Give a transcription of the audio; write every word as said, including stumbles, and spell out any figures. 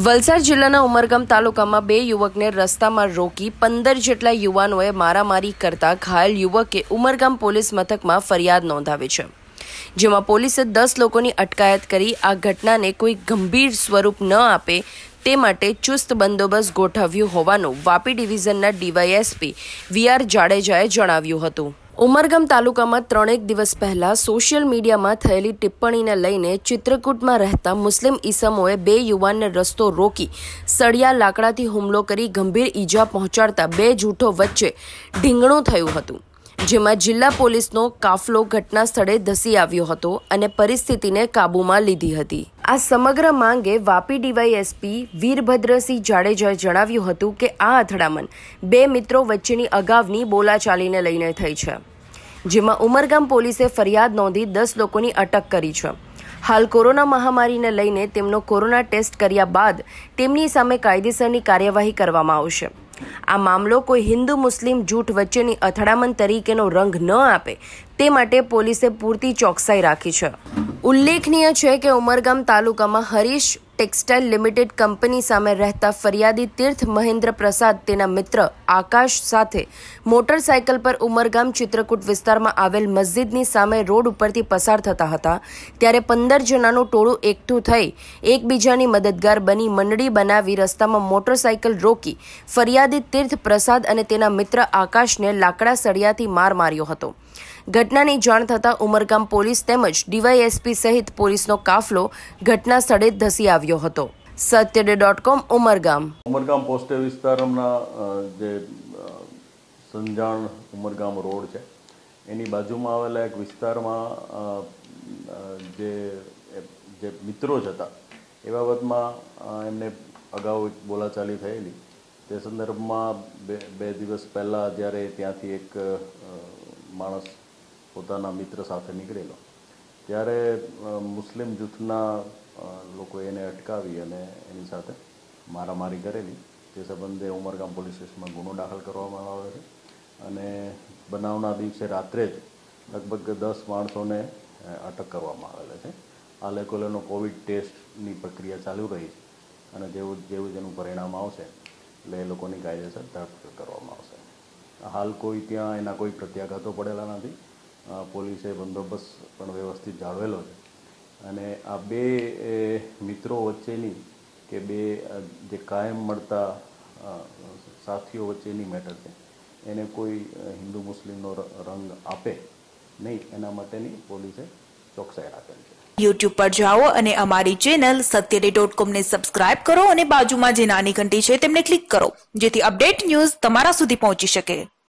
વલસાડ જિલ્લાના ઉમરગામ તાલુકામાં બે યુવકને રસ્તામાં રોકી પંદર જેટલા યુવાનોએ મારામારી કરતા ઘાયલ યુવકે ઉમરગામ પોલીસ મથકમાં ફરિયાદ નોંધાવી છે, જેમાં પોલીસે દસ લોકોની અટકાયત કરી આ ઘટનાને કોઈ ગંભીર સ્વરૂપ ન આપે તે માટે ચુસ્ત બંદોબસ્ત ગોઠવ્યું હોવાનું વાપી ડિવિઝનના ડીવાયએસપી વી આર જાડેજાએ જણાવ્યું હતું। ઉમરગામ તાલુકામાં ત્રણેક દિવસ પહેલા સોશિયલ મીડિયામાં થયેલી ટિપ્પણીને લઈને ચિત્રકૂટમાં રહેતા મુસ્લિમ ઈસમોએ બે યુવાનને રસ્તો રોકી સળિયા લાકડાથી હુમલો કરી ગંભીર ઈજા પહોંચાડતા બે જૂથો વચ્ચે ઢીંગણું થયું હતું, જેમાં જિલ્લા પોલીસનો કાફલો ઘટના સ્થળે ધસી આવ્યો હતો અને પરિસ્થિતિને કાબૂમાં લીધી હતી। આ સમગ્ર માંગે વાપી ડીવાયએસપી વીરભદ્રસિંહ જાડેજાએ જણાવ્યું હતું કે આ અથડામણ બે મિત્રો વચ્ચેની અગાઉની બોલાચાલીને લઈને થઈ છે, જેમાં ઉમરગામ પોલીસે ફરિયાદ નોંધી દસ લોકોની અટક કરી છે। હાલ કોરોના મહામારીને લઈને તેમનો કોરોના ટેસ્ટ કર્યા બાદ તેમની સામે કાયદેસરની કાર્યવાહી કરવામાં આવશે। આ મામલો કોઈ હિન્દુ મુસ્લિમ જૂથ વચ્ચેની અથડામણ તરીકેનો રંગ ન આપે તે માટે પોલીસે પૂરતી ચોકસાઈ રાખી છે। ઉલ્લેખનીય છે કે ઉમરગામ તાલુકામાં હરીશ ટેક્સટાઇલ લિમિટેડ કંપની સામે રહેતા ફરિયાદી તીર્થ મહેન્દ્ર પ્રસાદ તેના મિત્ર આકાશ સાથે મોટરસાયકલ પર ઉમરગામ ચિત્રકૂટ વિસ્તારમાં આવેલ મસ્જિદની સામે રોડ ઉપરથી પસાર થતા હતા, ત્યારે પંદર જણાનું ટોળું એકઠું થઈ એકબીજાની મદદગાર બની મંડળી બનાવી રસ્તામાં મોટરસાયકલ રોકી ફરિયાદી તીર્થ પ્રસાદ અને તેના મિત્ર આકાશને લાકડા સળિયાથી માર માર્યો હતો। ઘટનાની જાણ થતાં ઉમરગામ પોલીસ તેમજ ડીવાયએસપી સહિત પોલીસનો કાફલો ઘટના સ્થળે ધસી આવ્યો હતો। સત્યડે dot com Umargam Umargam post વિસ્તારના જે સંજાણ ઉમરગામ રોડ છે એની બાજુમાં આવેલા એક વિસ્તારમાં જે જે મિત્રો જ હતા એ બાબતમાં એમને અગાઉ બોલાચાલી થયેલી તે સંદર્ભમાં બે બે દિવસ પહેલાં જ્યારે ત્યાંથી એક માણસ પોતાના મિત્ર સાથે નીકળેલો ત્યારે મુસ્લિમ જૂથના લોકોએ એને અટકાવી અને એની સાથે મારામારી કરેલી। તે સંબંધે ઉમરગામ પોલીસ સ્ટેશનમાં ગુનો દાખલ કરવામાં આવ્યો છે અને બનાવના દિવસે રાત્રે જ લગભગ દસ માણસોને અટક કરવામાં આવેલા છે। આ લોકોનો કોવિડ ટેસ્ટની પ્રક્રિયા ચાલુ રહી છે અને જેવું જેવું જેનું પરિણામ આવશે એટલે એ લોકોની કાયદેસર ધરપકડ કરવામાં આવશે। હાલ કોઈ ત્યાં એના કોઈ પ્રત્યાઘાતો પડેલા નથી। પોલીસે બંદોબસ્ત પણ વ્યવસ્થિત જાળવેલો છે અને આ બે મિત્રો વચ્ચેની કે બે જે કાયમ મળતા સાથીઓ વચ્ચેની મેટર છે એને કોઈ હિન્દુ મુસ્લિમનો રંગ આપે નહીં એના માટેની પોલીસે ચોકસાઈ રાખેલી છે। યુટ્યુબ પર જાઓ અને અમારી ચેનલ સત્યડે ડોટ કોમ ને સબસ્ક્રાઇબ કરો અને બાજુમાં જે નાની ઘંટી છે તેમને ક્લિક કરો, જેથી અપડેટ ન્યૂઝ તમારા સુધી પહોંચી શકે।